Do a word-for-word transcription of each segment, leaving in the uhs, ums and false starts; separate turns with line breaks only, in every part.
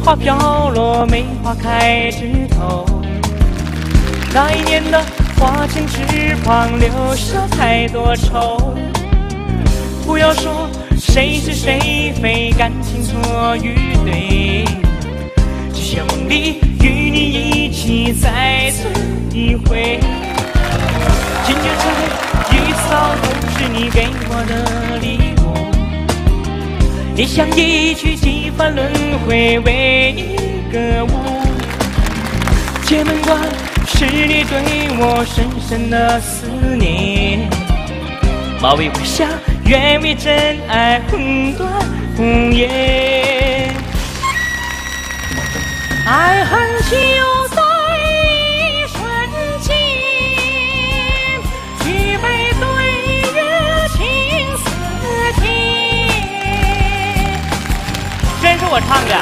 花飘落，梅花开枝头。那一年的花前翅膀，留下太多愁。不要说谁是谁非，感情错与对，只想梦里与你一起再次一回。金雀钗、玉搔都是你给我的礼物，你像一曲几番轮回为一个舞。界门关是你对我深深的思念，马嵬坡下愿为真爱魂断红颜。爱恨就在一瞬间，举杯对月情似天。真是我唱的。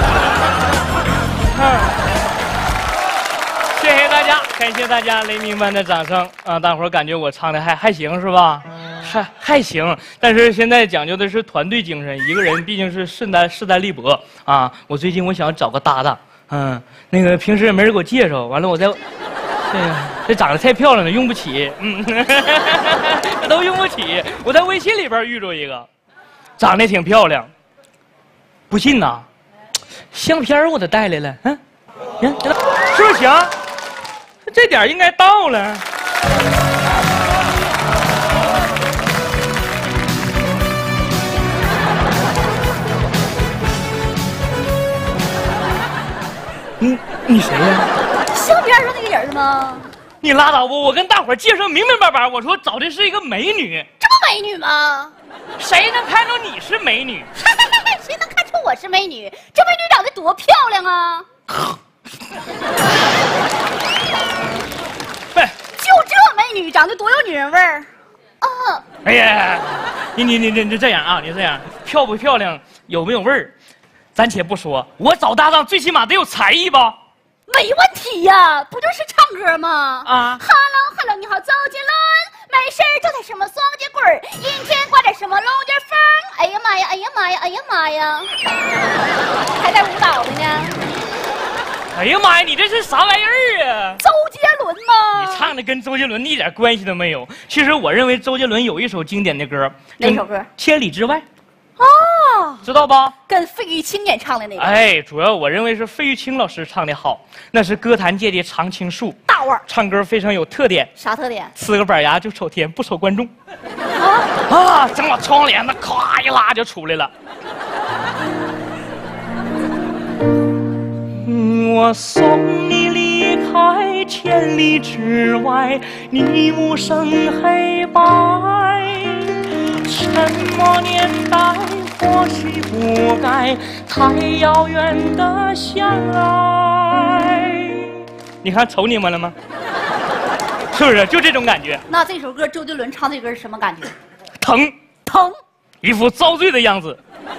嗯。谢谢大家，感谢大家雷鸣般的掌声啊！大伙儿感觉我唱的还还行是吧？还还行，但是现在讲究的是团队精神，一个人毕竟是势单势单力薄啊！我最近我想找个搭档，嗯，那个平时也没人给我介绍，完了我再，这个这长得太漂亮了，用不起，嗯，这都用不起。我在微信里边遇着一个，长得挺漂亮，不信呐，相片我都带来了，嗯，行，是不是行？这点应该到了。你你谁呀？
相片上那个人吗？
你拉倒吧！我跟大伙儿介绍明明白白，我说找的是一个美女。
这不美女吗？
谁能看出你是美女？
谁能看出我是美女？这美女长得多漂亮啊！
喂，
就这美女长得多有女人味儿啊！
哎呀，你你你你你这样啊，你这样漂不漂亮，有没有味儿，暂且不说，我找搭档最起码得有才艺吧？
没问题呀，不就是唱歌吗？
啊
，Hello Hello， 你好，周杰伦，没事儿就在什么双节棍儿，阴天刮点什么龙卷风，哎呀妈呀，哎呀妈呀，哎呀妈呀，还带舞蹈的呢。
哎呀妈呀，你这是啥玩意儿啊？
周杰伦吗？
你唱的跟周杰伦一点关系都没有。其实我认为周杰伦有一首经典的歌，
哪首歌？
千里之外。
哦，
知道吧？
跟费玉清演唱的那个。
哎，主要我认为是费玉清老师唱的好，那是歌坛界的常青树，
大腕儿，唱
歌非常有特点。
啥特点？
呲个板牙就瞅天，不瞅观众。
啊
啊！整把窗帘子咵一拉就出来了。我送你离开千里之外，你无声黑白。什么年代，或许不该太遥远的相爱。你看瞅你们了吗？是不是就这种感觉？
那这首歌周杰伦唱这歌是什么感觉？
疼
疼，
一副遭罪的样子。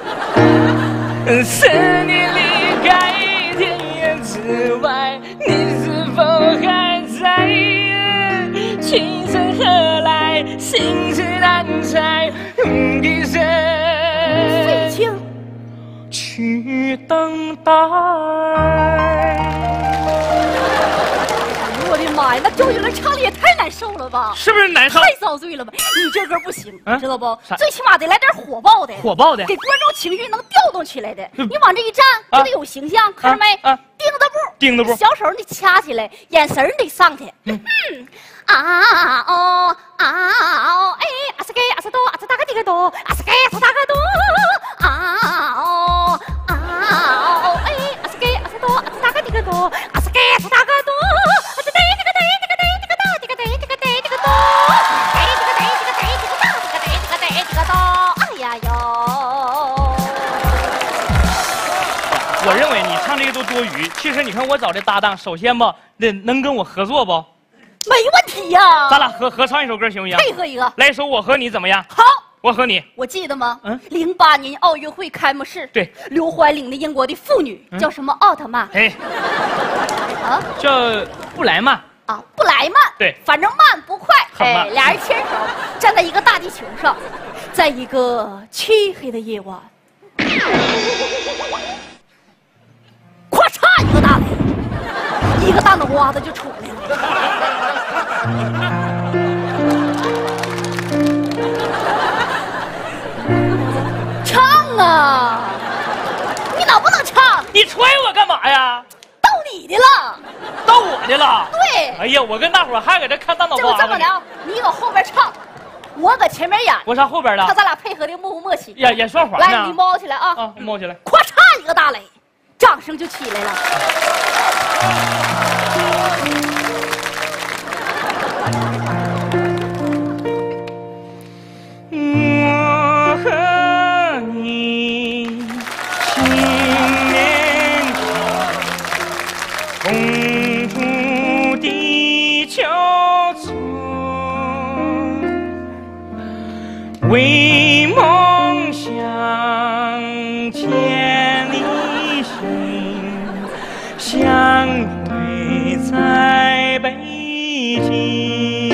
是你离开天涯之外，你是否还在？青春何来，心事难猜。一生
费清
去等待。
我的妈呀，那周杰伦唱的也太难受了吧？
是不是难受？
太遭罪了吧？你这歌不行，
啊、
知道不？最起码得来点火爆的，
火爆的，
给观众情绪能调动起来的。你往这一站，就得有形象，啊、看着没？
啊，
钉子步，
钉子步，
小手你得掐起来，眼神得上去。嗯，啊哦啊哦，哎，阿斯给阿斯多阿斯大个这个多，阿斯给阿斯大个多，啊哦啊哦，哎，阿斯给阿斯多阿斯大个这个多，阿斯给阿斯大个多。
我认为你唱这个都多余。其实你看我找的搭档，首先吧，那能跟我合作不？
没问题呀、啊，
咱俩合合唱一首歌行不行？
配合一个，
来一首《我和你》怎么样？
好，
我和你。
我记得吗？
嗯，
零八年奥运会开幕式，
对，
刘怀领的英国的妇女、嗯、叫什么奥特曼？
哎，
啊，
叫布莱曼。
啊，布莱曼。
对，
反正慢不快。
很慢。
哎，俩人牵手站在一个大地球上，在一个漆黑的夜晚。 一个大雷，一个大脑瓜子就出来了。唱啊！你能不能唱？
你踹我干嘛呀？
到你的了，
到我的了。
对。
哎呀，我跟大伙还搁这看大脑瓜子。
这么的，你搁后边唱，我搁前面演。
我上后边了。
看咱俩配合的默不默契。
演演双簧呢。
来，你猫起来啊！
啊，猫起来。
咵嚓一个大雷，掌声就起来了。
我和你青年共筑地球村，为梦想千里行，相会在北京。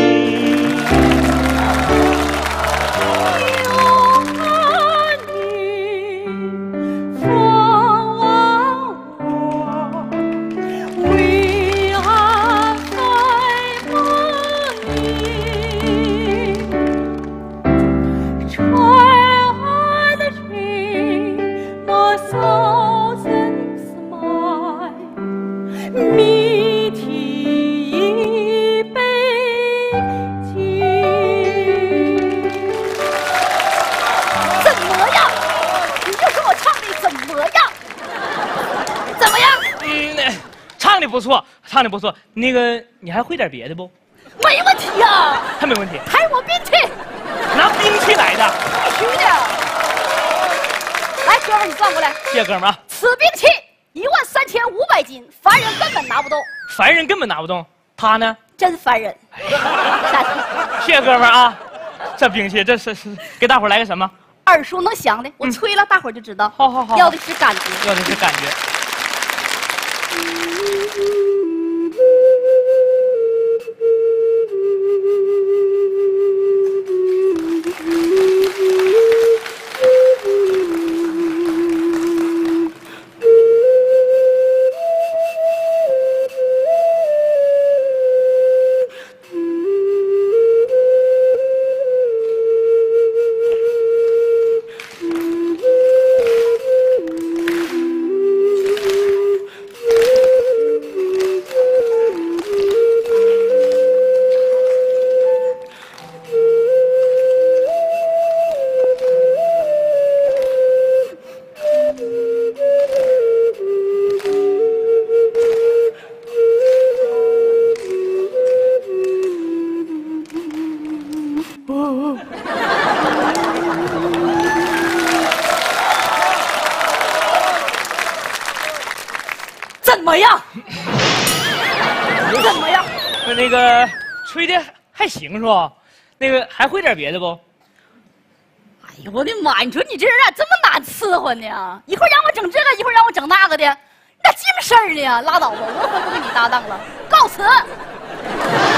不错，唱的不错。那个，你还会点别的不？
没问题呀，
还没问题。
抬我兵器，
拿兵器来的，
必须的。来，哥们儿，你转过来。
谢谢哥们儿啊。
此兵器一万三千五百斤，凡人根本拿不动。
凡人根本拿不动，他呢？
真凡人。下去。
谢谢哥们儿啊。这兵器，这是是给大伙来个什么？
耳熟能详的，我吹了，嗯、大伙儿就知道。
好好好。
要的是感觉。
要的是感觉。
怎么样？怎么样？
那个吹的还行是吧？那个还会点别的不？
哎呦我的妈！你说你这人咋这么难伺候呢？一会儿让我整这个，一会儿让我整那个的，你咋净事儿呢？拉倒吧，我可不跟你搭档了，告辞。